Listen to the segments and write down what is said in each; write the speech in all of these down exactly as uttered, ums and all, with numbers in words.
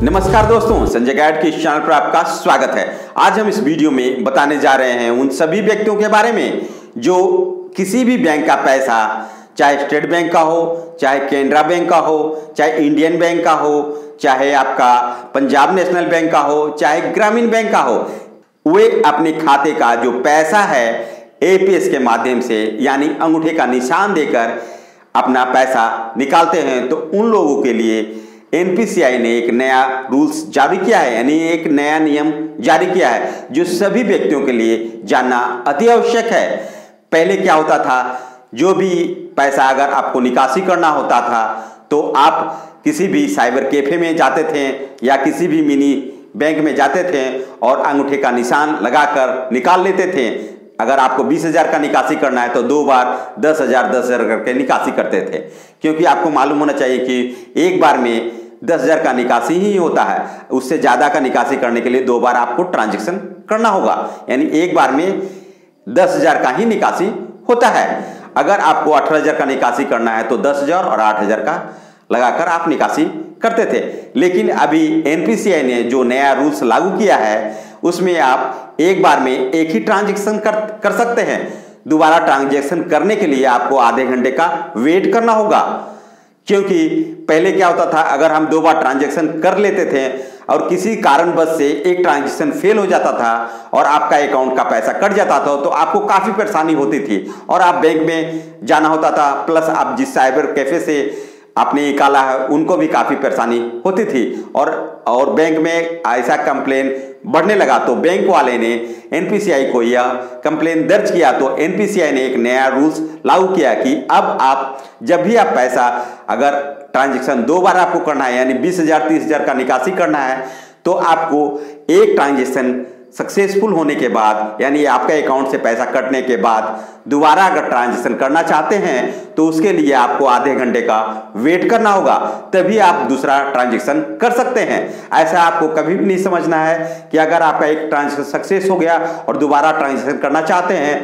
नमस्कार दोस्तों, संजय गाइड के इस चैनल पर आपका स्वागत है। आज हम इस वीडियो में बताने जा रहे हैं उन सभी व्यक्तियों के बारे में जो किसी भी बैंक का पैसा, चाहे स्टेट बैंक का हो, चाहे केनरा बैंक का हो, चाहे इंडियन बैंक का हो, चाहे आपका पंजाब नेशनल बैंक का हो, चाहे ग्रामीण बैंक का हो, वे अपने खाते का जो पैसा है एपीएस के माध्यम से यानी अंगूठे का निशान देकर अपना पैसा निकालते हैं। तो उन लोगों के लिए एनपीसीआई ने एक नया रूल्स जारी किया है, यानी एक नया नियम जारी किया है जो सभी व्यक्तियों के लिए जानना अति आवश्यक है। पहले क्या होता था, जो भी पैसा अगर आपको निकासी करना होता था तो आप किसी भी साइबर कैफे में जाते थे या किसी भी मिनी बैंक में जाते थे और अंगूठे का निशान लगाकर निकाल लेते थे। अगर आपको बीस हजार का निकासी करना है तो दो बार दस हजार दस हजार करके निकासी करते थे, क्योंकि आपको मालूम होना चाहिए कि एक बार में दस हजार का निकासी ही होता है। उससे ज़्यादा का निकासी करने के लिए दो बार आपको ट्रांजैक्शन करना होगा, यानी एक बार में दस हजार का ही निकासी होता है। अगर आपको अठारह हजार का निकासी करना है तो दस हजार और आठ हजार का लगाकर आप निकासी करते थे। लेकिन अभी एनपीसीआई ने जो नया रूल्स लागू किया है उसमें आप एक बार में एक ही ट्रांजैक्शन कर कर सकते हैं। दोबारा ट्रांजैक्शन करने के लिए आपको आधे घंटे का वेट करना होगा, क्योंकि पहले क्या होता था, अगर हम दो बार ट्रांजैक्शन कर लेते थे और किसी कारणवश से एक ट्रांजैक्शन फेल हो जाता था और आपका अकाउंट का पैसा कट जाता था तो आपको काफ़ी परेशानी होती थी और आप बैंक में जाना होता था, प्लस आप जिस साइबर कैफे से आपने निकाला है उनको भी काफ़ी परेशानी होती थी। और और बैंक में ऐसा कंप्लेन बढ़ने लगा तो बैंक वाले ने एनपीसीआई को यह कंप्लेन दर्ज किया। तो एनपीसीआई ने एक नया रूल्स लागू किया कि अब आप जब भी आप पैसा अगर ट्रांजैक्शन दो बार आपको करना है, यानी बीस हजार तीस हजार का निकासी करना है, तो आपको एक ट्रांजैक्शन सक्सेसफुल होने के बाद, यानी आपके अकाउंट से पैसा कटने के बाद दोबारा अगर ट्रांजैक्शन करना चाहते हैं तो उसके लिए आपको आधे घंटे का वेट करना होगा, तभी आप दूसरा ट्रांजैक्शन कर सकते हैं। ऐसा आपको कभी भी नहीं समझना है कि अगर आपका एक ट्रांजैक्शन सक्सेस हो गया और दोबारा ट्रांजैक्शन करना चाहते हैं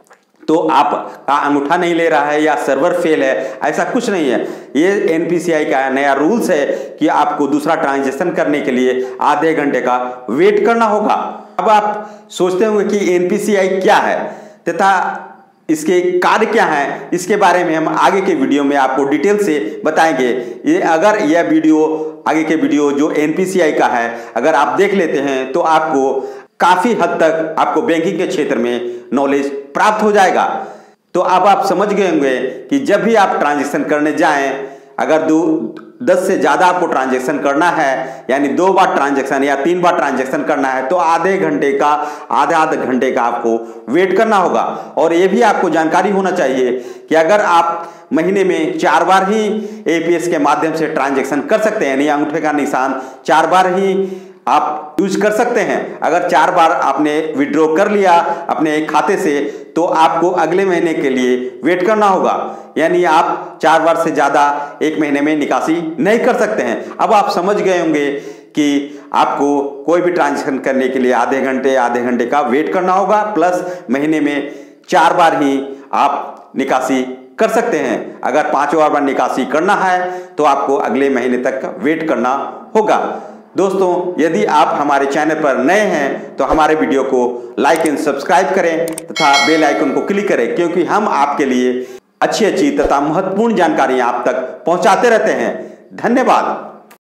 तो आपका अंगूठा नहीं ले रहा है या सर्वर फेल है, ऐसा कुछ नहीं है। ये एनपीसीआई का नया रूल्स है कि आपको दूसरा ट्रांजैक्शन करने के लिए आधे घंटे का वेट करना होगा। अब आप सोचते होंगे कि एनपीसीआई क्या है तथा इसके कार्य क्या हैं, इसके बारे में हम आगे के वीडियो में आपको डिटेल से बताएंगे। ये अगर यह वीडियो आगे के वीडियो जो एनपीसीआई का है अगर आप देख लेते हैं तो आपको काफ़ी हद तक आपको बैंकिंग के क्षेत्र में नॉलेज प्राप्त हो जाएगा। तो अब आप समझ गए होंगे कि जब भी आप ट्रांजैक्शन करने जाएं, अगर दो दस से ज़्यादा आपको ट्रांजैक्शन करना है, यानी दो बार ट्रांजैक्शन या तीन बार ट्रांजैक्शन करना है, तो आधे घंटे का आधे आधे घंटे का आपको वेट करना होगा। और ये भी आपको जानकारी होना चाहिए कि अगर आप महीने में चार बार ही एपीएस के माध्यम से ट्रांजैक्शन कर सकते हैं, यानी अंगूठे का निशान चार बार ही आप यूज कर सकते हैं। अगर चार बार आपने विड्रॉ कर लिया अपने खाते से तो आपको अगले महीने के लिए वेट करना होगा, यानी आप चार बार से ज़्यादा एक महीने में निकासी नहीं कर सकते हैं। अब आप समझ गए होंगे कि आपको कोई भी ट्रांजैक्शन करने के लिए आधे घंटे आधे घंटे का वेट करना होगा, प्लस महीने में चार बार ही आप निकासी कर सकते हैं। अगर पाँचों बार निकासी करना है तो आपको अगले महीने तक वेट करना होगा। दोस्तों, यदि आप हमारे चैनल पर नए हैं तो हमारे वीडियो को लाइक एंड सब्सक्राइब करें तथा बेल आइकन को क्लिक करें, क्योंकि हम आपके लिए अच्छी अच्छी तथा महत्वपूर्ण जानकारियां आप तक पहुंचाते रहते हैं। धन्यवाद।